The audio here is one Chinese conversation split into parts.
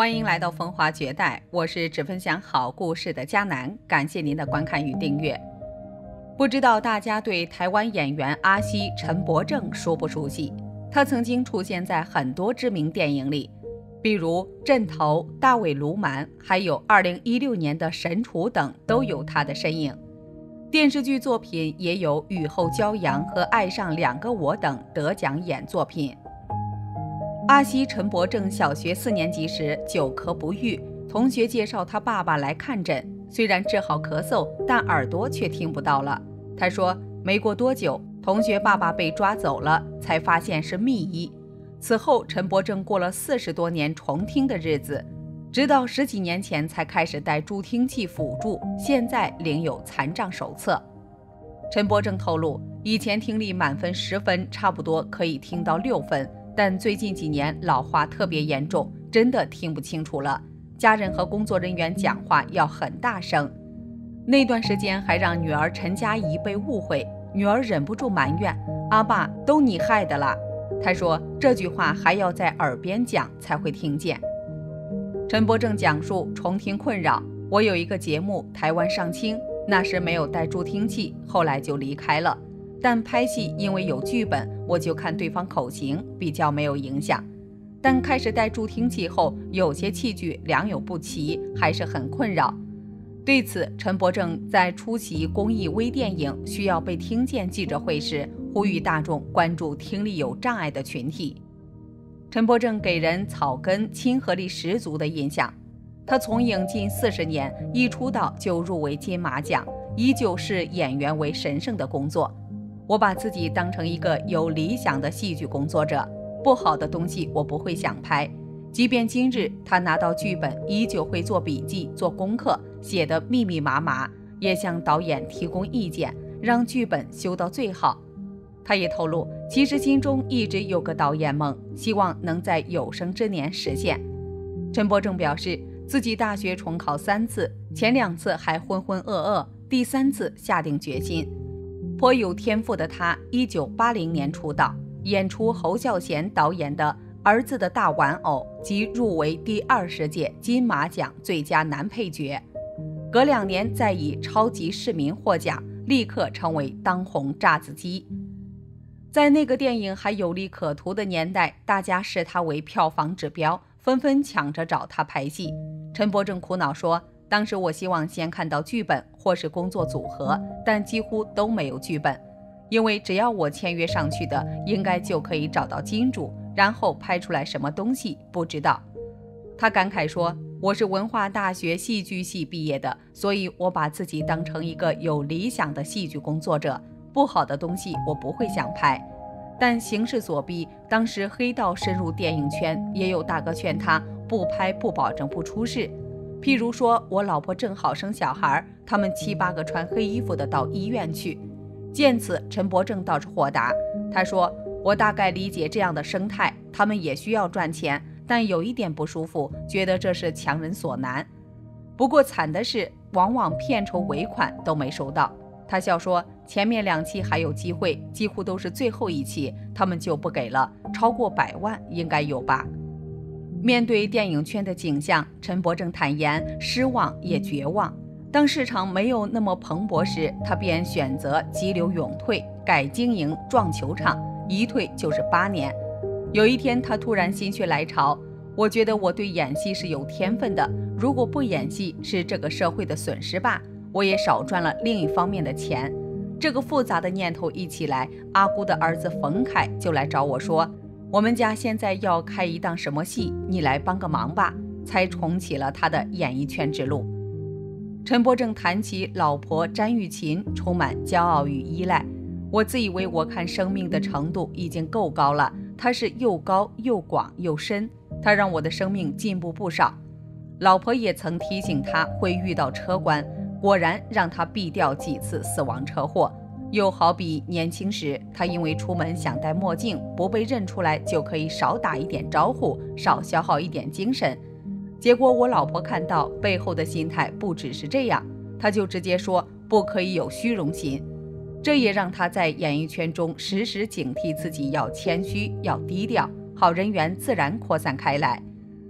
欢迎来到风华绝代，我是只分享好故事的佳楠，感谢您的观看与订阅。不知道大家对台湾演员阿西陈柏正熟不熟悉？他曾经出现在很多知名电影里，比如《阵头》、《大卫·卢曼》，还有2016年的《神厨》等都有他的身影。电视剧作品也有《雨后骄阳》和《爱上两个我》等得奖演作品。阿西陈柏正小学4年级时久咳不愈，同学介绍他爸爸来看诊，虽然治好咳嗽，但耳朵却听不到了。他说没过多久，同学爸爸被抓走了，才发现是密医。此后陈柏正过了40多年重听的日子，直到10几年前才开始带助听器辅助，现在领有残障手册。陈柏正透露，以前听力满分10分，差不多可以听到6分，但最近几年老化特别严重，真的听不清楚了。家人和工作人员讲话要很大声。那段时间还让女儿陈佳怡被误会，女儿忍不住埋怨：“阿爸，都你害的啦。”他说这句话还要在耳边讲才会听见。陈柏正讲述重听困扰：我有一个节目台湾上青，那时没有带助听器，后来就离开了。但拍戏因为有剧本，我就看对方口型，比较没有影响。但开始带助听器后，有些器具良莠不齐，还是很困扰。对此，陈柏正在出席公益微电影需要被听见记者会时，呼吁大众关注听力有障碍的群体。陈柏正给人草根亲和力十足的印象。他从影近40年，一出道就入围金马奖，依旧视演员为神圣的工作。我把自己当成一个有理想的戏剧工作者，不好的东西我不会想拍。即便今日他拿到剧本，依旧会做笔记、做功课，写得密密麻麻，也向导演提供意见，让剧本修到最好。他也透露，其实心中一直有个导演梦，希望能在有生之年实现。陈柏正表示，自己大学重考3次，前2次还浑浑噩噩，第3次下定决心。颇有天赋的他1980年出道，演出侯孝贤导演的《儿子的大玩偶》即入围第20届金马奖最佳男配角。隔2年再以超级市民获奖，立刻成为当红炸子鸡。在那个电影还有利可图的年代，大家视他为票房指标，纷纷抢着找他拍戏。陈柏正苦恼说，当时我希望先看到剧本或是工作组合，但几乎都没有剧本，因为只要我签约上去的，应该就可以找到金主，然后拍出来什么东西不知道。他感慨说，我是文化大学戏剧系毕业的，所以我把自己当成一个有理想的戏剧工作者，不好的东西我不会想拍。但形势所逼，当时黑道深入电影圈，也有大哥劝他不拍不保证不出事。譬如说我老婆正好生小孩，他们7、8个穿黑衣服的到医院去。见此，陈柏正倒是豁达，他说，我大概理解这样的生态，他们也需要赚钱，但有一点不舒服，觉得这是强人所难。不过惨的是，往往片酬尾款都没收到。他笑说，前面2期还有机会，几乎都是最后1期，他们就不给了，超过100万应该有吧。面对电影圈的景象，陈柏正坦言失望也绝望。当市场没有那么蓬勃时，他便选择急流勇退，改经营撞球场，一退就是8年。有一天他突然心血来潮，我觉得我对演戏是有天分的，如果不演戏是这个社会的损失吧，我也少赚了另一方面的钱。这个复杂的念头一起来，阿姑的儿子冯凯就来找我说，我们家现在要开一档什么戏，你来帮个忙吧，才重启了他的演艺圈之路。陈柏正谈起老婆詹玉琴，充满骄傲与依赖。我自以为我看生命的程度已经够高了，他是又高又广又深，他让我的生命进步不少。老婆也曾提醒他会遇到车关，果然让他避掉几次死亡车祸。又好比年轻时，他因为出门想戴墨镜，不被认出来就可以少打一点招呼，少消耗一点精神。结果我老婆看到背后的心态不只是这样，她就直接说不可以有虚荣心。这也让他在演艺圈中时时警惕自己要谦虚，要低调，好人缘自然扩散开来。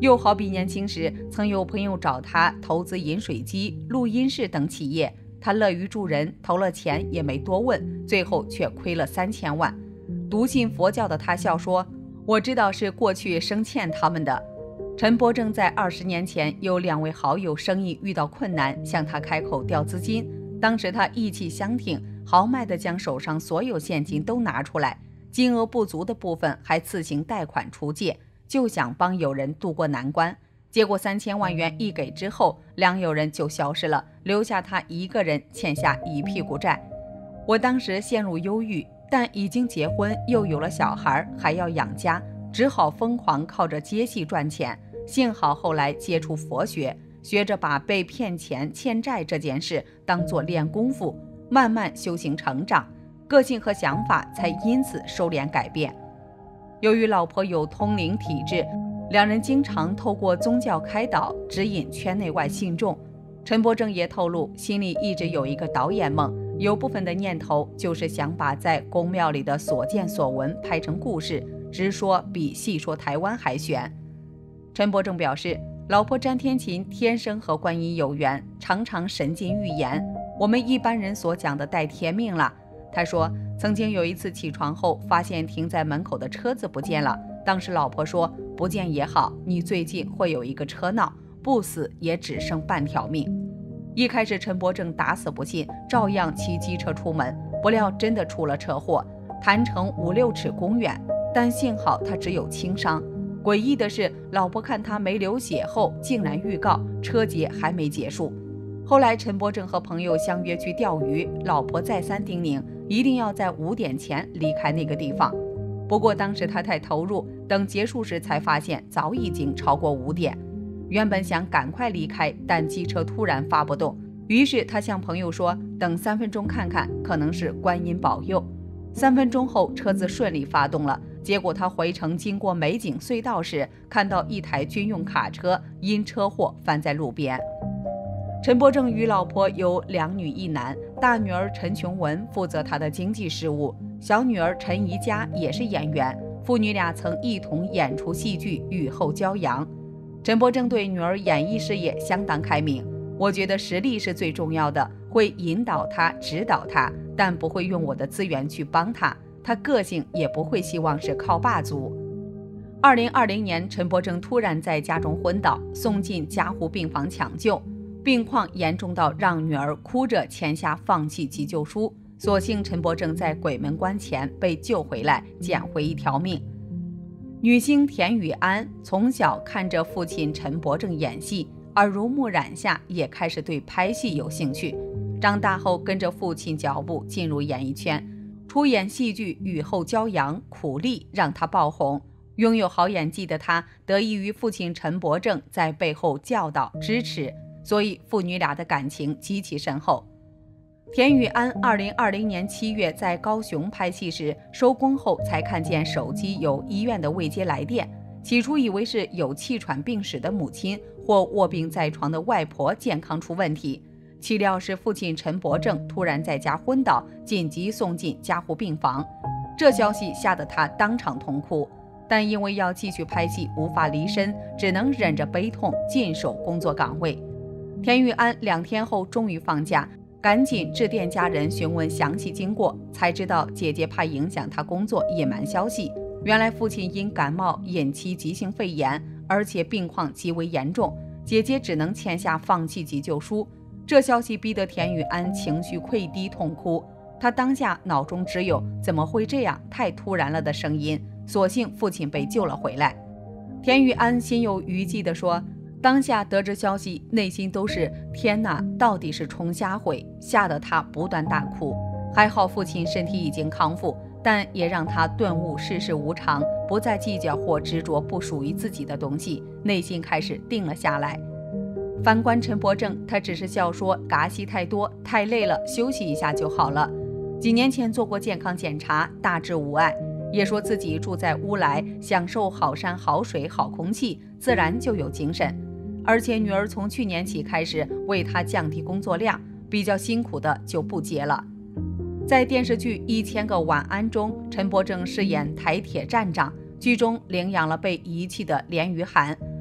又好比年轻时曾有朋友找他投资饮水机、录音室等企业，他乐于助人，投了钱也没多问，最后却亏了3000万。笃信佛教的他笑说：“我知道是过去生欠他们的。”陈伯正在20年前有2位好友生意遇到困难，向他开口调资金，当时他意气相挺，豪迈地将手上所有现金都拿出来，金额不足的部分还自行贷款出借，就想帮友人渡过难关。结果3000万元一给之后，2友人就消失了，留下他一个人欠下一屁股债。我当时陷入忧郁，但已经结婚，又有了小孩，还要养家，只好疯狂靠着接戏赚钱。幸好后来接触佛学，学着把被骗钱欠债这件事当作练功夫，慢慢修行成长，个性和想法才因此收敛改变。由于老婆有通灵体质，2人经常透过宗教开导指引圈内外信众。陈伯正也透露，心里一直有一个导演梦，有部分的念头就是想把在宫庙里的所见所闻拍成故事，直说比细说台湾还悬。陈伯正表示，老婆詹天琴天生和观音有缘，常常神禁预言，我们一般人所讲的带天命了。他说，曾经有一次起床后发现停在门口的车子不见了，当时老婆说，不见也好，你最近会有一个车闹，不死也只剩半条命。一开始陈伯正打死不信，照样骑机车出门，不料真的出了车祸，弹成5-6尺公远，但幸好他只有轻伤。诡异的是，老婆看他没流血后，竟然预告车劫还没结束。后来陈伯正和朋友相约去钓鱼，老婆再三叮咛，一定要在5点前离开那个地方。不过当时他太投入，等结束时才发现早已经超过5点。原本想赶快离开，但机车突然发不动，于是他向朋友说，等3分钟看看，可能是观音保佑。3分钟后，车子顺利发动了。结果他回程经过美景隧道时，看到一台军用卡车因车祸翻在路边。陈伯正与老婆有2女1男，大女儿陈琼文负责他的经济事务，小女儿陈怡佳也是演员，父女俩曾一同演出戏剧《雨后骄阳》。陈伯正对女儿演艺事业相当开明，我觉得实力是最重要的，会引导她、指导她，但不会用我的资源去帮她。他个性也不会希望是靠霸族。2020年，陈伯正突然在家中昏倒，送进加护病房抢救，病况严重到让女儿哭着签下放弃急救书。所幸陈伯正在鬼门关前被救回来，捡回一条命。女星田雨安从小看着父亲陈伯正演戏，耳濡目染下也开始对拍戏有兴趣。长大后跟着父亲脚步进入演艺圈，出演戏剧《雨后骄阳》，苦力让他爆红。拥有好演技的他，得益于父亲陈伯正在背后教导支持，所以父女俩的感情极其深厚。田雨安2020年7月在高雄拍戏时，收工后才看见手机有医院的未接来电，起初以为是有气喘病史的母亲或卧病在床的外婆健康出问题，岂料是父亲陈伯正突然在家昏倒，紧急送进加护病房。这消息吓得他当场痛哭，但因为要继续拍戏无法离身，只能忍着悲痛尽守工作岗位。田雨安2天后终于放假，赶紧致电家人询问详细经过，才知道姐姐怕影响她工作，隐瞒消息。原来父亲因感冒引起急性肺炎，而且病况极为严重，姐姐只能签下放弃急救书。这消息逼得田雨安情绪溃堤痛哭，她当下脑中只有怎么会这样，太突然了的声音。所幸父亲被救了回来。田雨安心有余悸地说，当下得知消息，内心都是天哪，到底是冲瞎毁，吓得他不断大哭。还好父亲身体已经康复，但也让他顿悟世事无常，不再计较或执着不属于自己的东西，内心开始定了下来。反观陈伯正，他只是笑说嘎戏太多，太累了，休息一下就好了。几年前做过健康检查，大致无碍，也说自己住在乌来，享受好山好水好空气，自然就有精神。而且女儿从去年起开始为他降低工作量，比较辛苦的就不接了。在电视剧《1000个晚安》中，陈伯正饰演台铁站长，剧中领养了被遗弃的连于涵。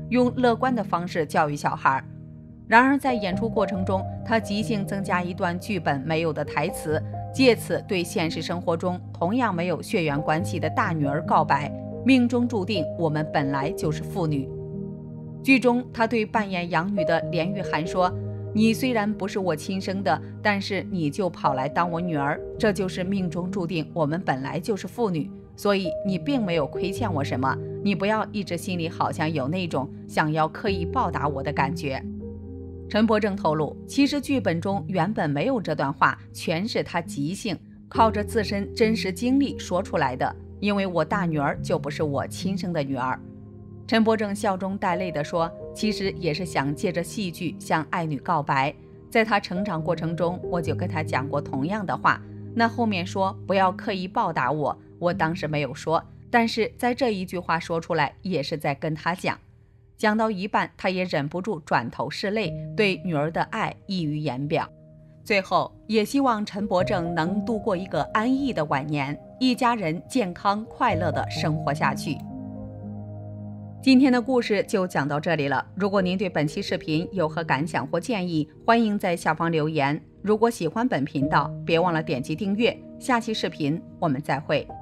用乐观的方式教育小孩。然而在演出过程中，他即兴增加一段剧本没有的台词，借此对现实生活中同样没有血缘关系的大女儿告白：命中注定我们本来就是父女。剧中他对扮演养女的连玉涵说：你虽然不是我亲生的，但是你就跑来当我女儿，这就是命中注定我们本来就是父女，所以你并没有亏欠我什么，你不要一直心里好像有那种想要刻意报答我的感觉。陈柏正透露，其实剧本中原本没有这段话，全是他即兴靠着自身真实经历说出来的，因为我大女儿就不是我亲生的女儿。陈柏正笑中带泪地说，其实也是想借着戏剧向爱女告白。在他成长过程中，我就跟他讲过同样的话，那后面说不要刻意报答我，我当时没有说，但是在这一句话说出来也是在跟他讲。讲到一半，他也忍不住转头拭泪，对女儿的爱溢于言表。最后也希望陈柏正能度过一个安逸的晚年，一家人健康快乐地生活下去。今天的故事就讲到这里了。如果您对本期视频有何感想或建议，欢迎在下方留言。如果喜欢本频道，别忘了点击订阅。下期视频我们再会。